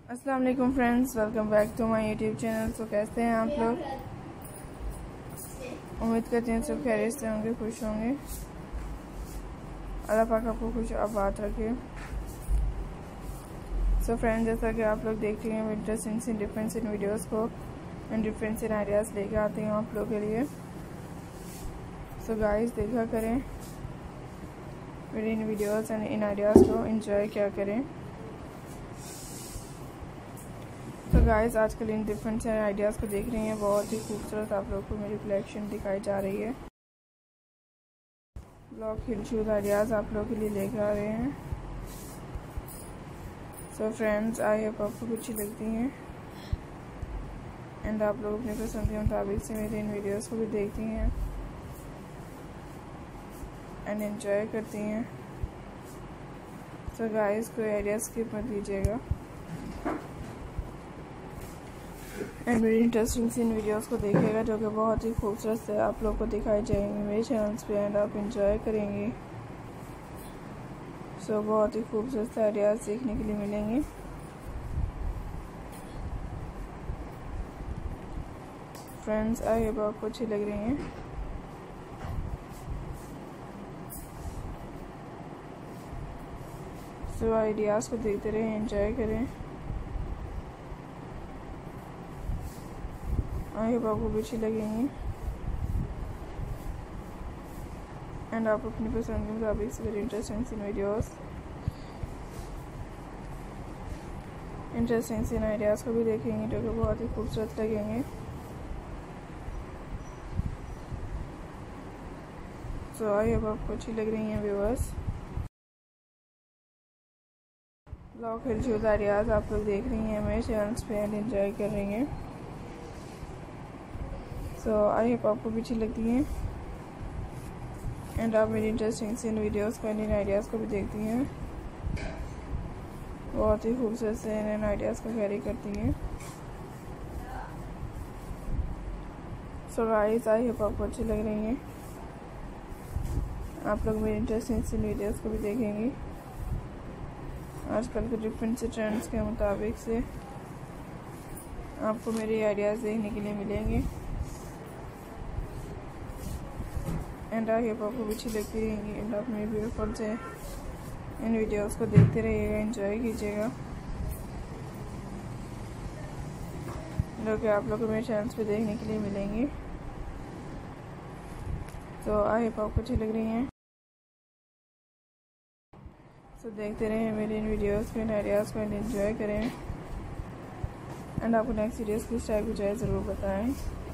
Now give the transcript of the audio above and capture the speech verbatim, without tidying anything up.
अस्सलाम वालेकुम friends, welcome back to my YouTube channel. तो कैसे हैं आप लोग? उम्मीद करते हैं सब खैरियत से होंगे, खुश होंगे। अल्लाह पाक आपको खुश आबाद रखे। सो फ्रेंड्स, जैसा कि आप लोग देख रहे हैं, interesting in difference in videos को एंड डिफरेंस इन आइडियाज़ लेके आती हूँ आप लोग के लिए। सो गाइस, देखा करें मेरे इन वीडियोज़ एंड इन आइडियाज़ को एंजॉय क्या करें। तो गाइस, आजकल इन डिफरेंट से आइडियाज़ को देख रही हैं, बहुत ही खूबसूरत आप लोग को मेरी कलेक्शन दिखाई जा रही है। ब्लॉक हिल शूज़ आइडियाज़ आप लोग के लिए लेकर आ रहे हैं। सो फ्रेंड्स, आई होप आपको अच्छी लगती हैं एंड आप लोग अपनी पसंद के मुताबिक से मेरे इन वीडियोज़ को भी देखती हैं एंड एंजॉय करती हैं। सो गाइस, कोई आइडिया स्किप मत कीजिएगा एंड मेरी इंटरेस्टिंग सी इन वीडियोस को देखिएगा, जो कि बहुत ही खूबसूरत से आप लोग को दिखाई जाएंगे मेरे चैनल्स पे एंड आप इंजॉय करेंगे। सो so, बहुत ही खूबसूरत से आइडियाज़ सीखने के लिए मिलेंगे। फ्रेंड्स, आई होप आपको अच्छी लग रही हैं। सो so, आइडियाज़ को देखते रहें, एंजॉय करें। आई होप आपको भी अच्छी लगेंगी एंड आप अपनी पसंद के मुताबिक से वेरी इंटरेस्टिंग सी वीडियोस इंटरेस्टिंग सी आइडियाज़ को भी देखेंगे, जो कि बहुत ही खूबसूरत लगेंगे। सो आई होप आपको अच्छी लग रही हैं viewers. Block heel shoes ideas आप लोग देख रही हैं मेरे चैनल्स पे एंड एंजॉय कर रही हैं। सो आई होप आपको भी अच्छी लगती हैं एंड आप मेरी इंटरेस्टिंग सी इन वीडियोज़ को एंड इन आइडियाज़ को भी देखती हैं, बहुत ही खूबसूरत से इन आइडियाज़ को कैरी करती हैं। सो गाइस, आई होप आपको अच्छी लग रही हैं। आप लोग मेरी इंटरेस्टिंग सी वीडियोज़ को भी देखेंगे। आजकल के डिफरेंट से ट्रेंड्स के मुताबिक से आपको मेरे आइडियाज़ देखने के लिए मिलेंगे एंड आई होप आपको भी अच्छी लगती रहेंगी एंड आप मेरे ब्यूटीफुल से इन वीडियोस को देखते रहिएगा, एंजॉय कीजिएगा, जो कि आप लोग को मेरे चैनल्स पे देखने के लिए मिलेंगी। तो आई होप आपको अच्छी लग रही हैं। तो देखते रहें मेरे इन वीडियोस को, इन आइडियाज़ को एंड एंजॉय करें एंड आपको नेक्स्ट वीडियोस किस टाइप की चाहिए ज़रूर बताएं।